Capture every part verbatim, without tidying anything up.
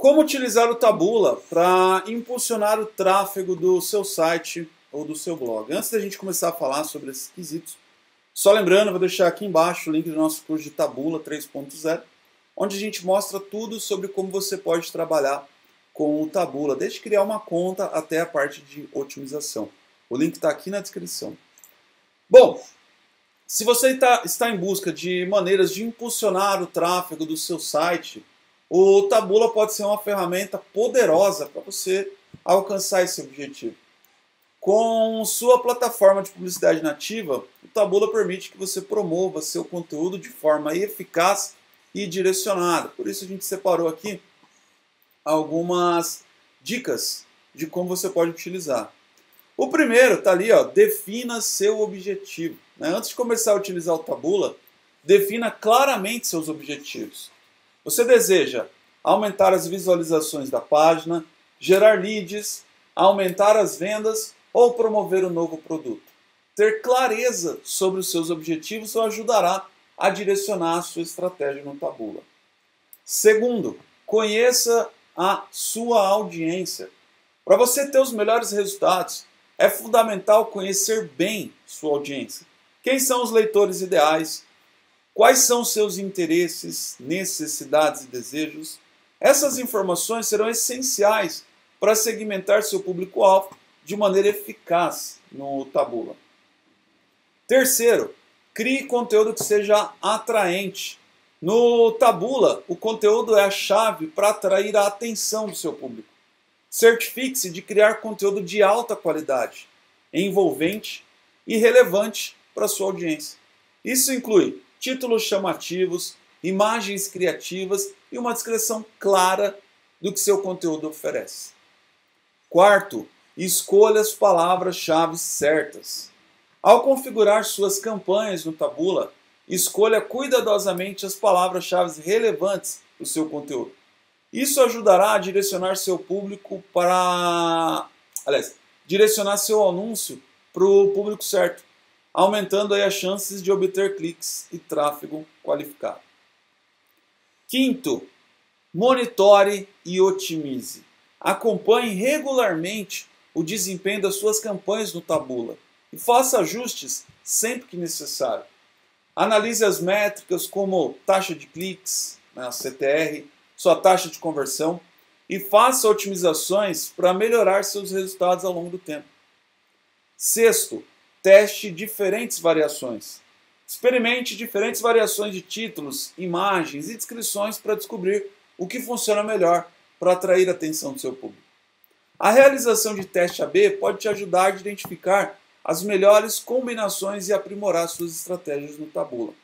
Como utilizar o Taboola para impulsionar o tráfego do seu site ou do seu blog? Antes da gente começar a falar sobre esses quesitos, só lembrando, eu vou deixar aqui embaixo o link do nosso curso de Taboola três ponto zero, onde a gente mostra tudo sobre como você pode trabalhar com o Taboola, desde criar uma conta até a parte de otimização. O link está aqui na descrição. Bom, se você tá, está em busca de maneiras de impulsionar o tráfego do seu site, o Taboola pode ser uma ferramenta poderosa para você alcançar esse objetivo. Com sua plataforma de publicidade nativa, o Taboola permite que você promova seu conteúdo de forma eficaz e direcionada. Por isso a gente separou aqui algumas dicas de como você pode utilizar. O primeiro está ali, ó, defina seu objetivo. Né? Antes de começar a utilizar o Taboola, defina claramente seus objetivos. Você deseja aumentar as visualizações da página, gerar leads, aumentar as vendas ou promover um novo produto? Ter clareza sobre os seus objetivos o ajudará a direcionar a sua estratégia no Taboola. Segundo, conheça a sua audiência. Para você ter os melhores resultados, é fundamental conhecer bem sua audiência. Quem são os leitores ideais? Quais são seus interesses, necessidades e desejos? Essas informações serão essenciais para segmentar seu público-alvo de maneira eficaz no Taboola. Terceiro, crie conteúdo que seja atraente. No Taboola, o conteúdo é a chave para atrair a atenção do seu público. Certifique-se de criar conteúdo de alta qualidade, envolvente e relevante para a sua audiência. Isso inclui títulos chamativos, imagens criativas e uma descrição clara do que seu conteúdo oferece. Quarto, escolha as palavras-chave certas. Ao configurar suas campanhas no Taboola, escolha cuidadosamente as palavras-chave relevantes do seu conteúdo. Isso ajudará a direcionar seu público para... Aliás, direcionar seu anúncio para o público certo, aumentando aí as chances de obter cliques e tráfego qualificado. Quinto, monitore e otimize. Acompanhe regularmente o desempenho das suas campanhas no Taboola e faça ajustes sempre que necessário. Analise as métricas como taxa de cliques, né, a C T R, sua taxa de conversão e faça otimizações para melhorar seus resultados ao longo do tempo. Sexto, teste diferentes variações. Experimente diferentes variações de títulos, imagens e descrições para descobrir o que funciona melhor para atrair a atenção do seu público. A realização de teste A B pode te ajudar a identificar as melhores combinações e aprimorar suas estratégias no Taboola.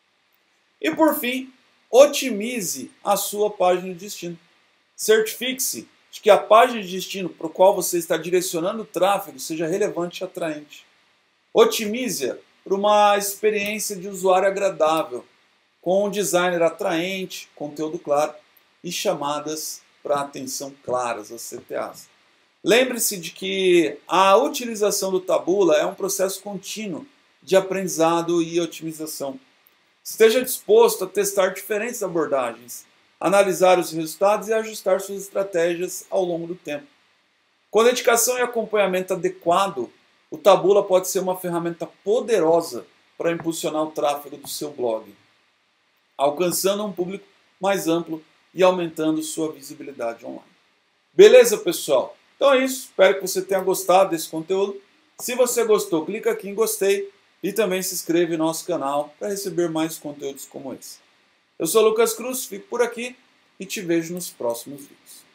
E por fim, otimize a sua página de destino. Certifique-se de que a página de destino para a qual você está direcionando o tráfego seja relevante e atraente. Otimize-a para uma experiência de usuário agradável, com um designer atraente, conteúdo claro e chamadas para atenção claras, as C T As. Lembre-se de que a utilização do Taboola é um processo contínuo de aprendizado e otimização. Esteja disposto a testar diferentes abordagens, analisar os resultados e ajustar suas estratégias ao longo do tempo. Com dedicação e acompanhamento adequado, o Taboola pode ser uma ferramenta poderosa para impulsionar o tráfego do seu blog, alcançando um público mais amplo e aumentando sua visibilidade online. Beleza, pessoal? Então é isso. Espero que você tenha gostado desse conteúdo. Se você gostou, clica aqui em gostei e também se inscreve no nosso canal para receber mais conteúdos como esse. Eu sou o Lucas Cruz, fico por aqui e te vejo nos próximos vídeos.